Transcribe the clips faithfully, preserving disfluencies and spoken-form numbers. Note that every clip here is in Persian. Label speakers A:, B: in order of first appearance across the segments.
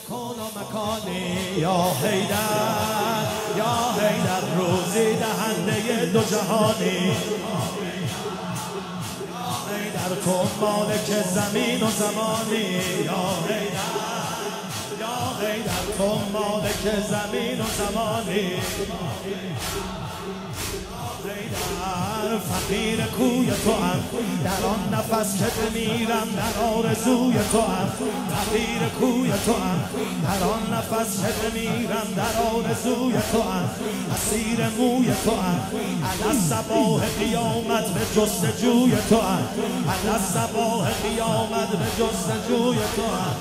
A: کون و مکانی یا حیدر یا حیدر روزی دهنده دو جهانی یا حیدر تو مالک زمین و زمانی یا حیدر یا حیدر تو مالک زمین و زمانی حیدر فقیر کوی تو هم در آن نفس که بمیرم در آرزوی تو هم فقیر کوی تو هم در آن نفس که بمیرم در آرزوی تو هم اسیر موی تو هم علی صباح قیامت به جستجوی تو هم علی صباح قیامت به جستجوی تو هم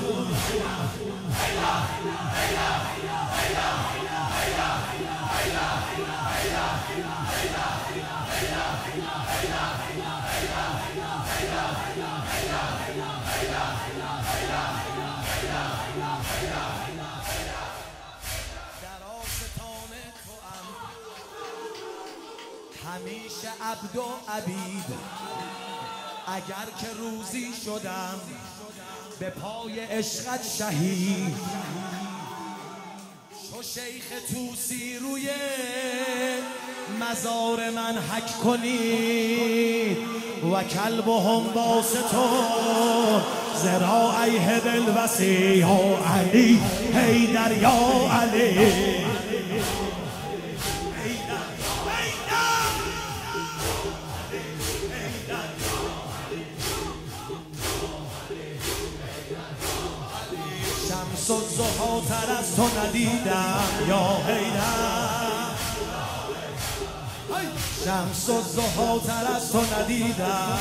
A: همیشه عبد و عبید اگر که روزی شدم به پای عشقت شهید چو شیخ توسی روی مزار من حک کنید و کلبهم باسطون ذراعیه بالوصی یا علی حیدر یا علی شمس الضحی تر از تو ندیدم یا حیدر شمس الضحی تر از تو ندیدم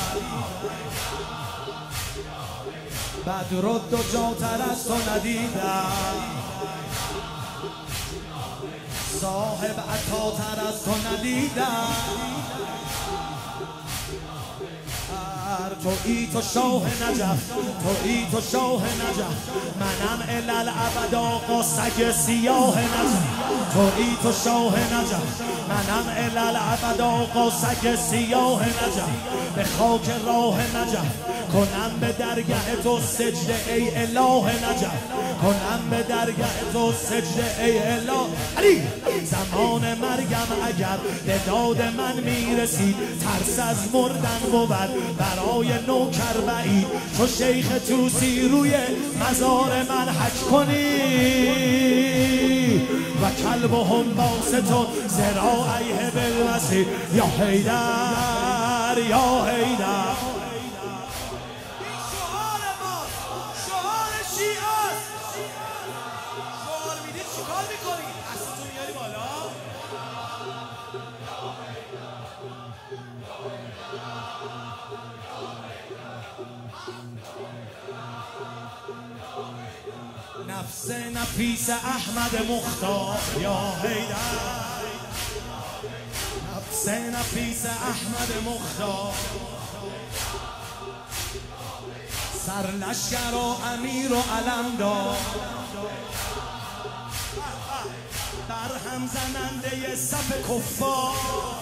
A: بدر الدجی تر از تو ندیدم صاحب عطا تر از تو ندیدم تویی تو شاه نجف تویی تو شاه نجف منم الالعبد آقا سگ سیاه نجف تویی تو شاه نجف منم الالعبد آقا سگ سیاه نجف به خاک راه نجف کنم به درگاه تو سجده ای اله نجف کنم به درگاه تو سجده ای اله علی زمان مرگم اگر به داد من میرسید ترس از مردن بود برای نوکر بعید چو شیخ توسی روی مزار من حج کنی و کلبهم باسطون ذراعیه بالوصی یا حیدر یا حیدر نفس نفیس احمد مختار یا حیدر نفس نفیس احمد مختار سرلشکر و امیر و علمدار برهم زننده صف کفار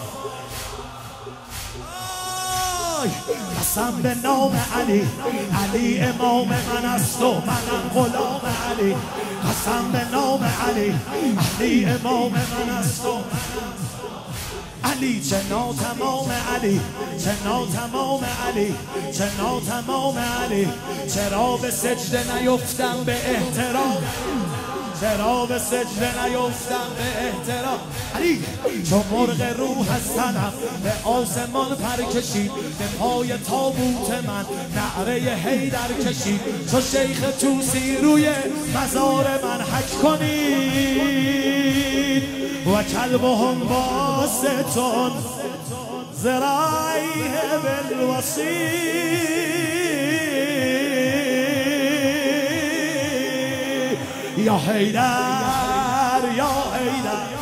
A: قسم به نام علی علی امام من است و منم غلام علی قسم به نام علی علی امام من است و علی چه ناتمام علی چه ناتمام علی چه ناتمام علی چرا به سجده نیفتم به احترام چرا به سجده نیفتم به احترام علی چون مرغ روح از تنم به آسمان پر کشید به پای تابوت من نعره حیدر کشید چو شیخ توسی روی مزار من حج کنید و کلبهم باسطون ذراعیه بالوصی یا حیدر یا حیدر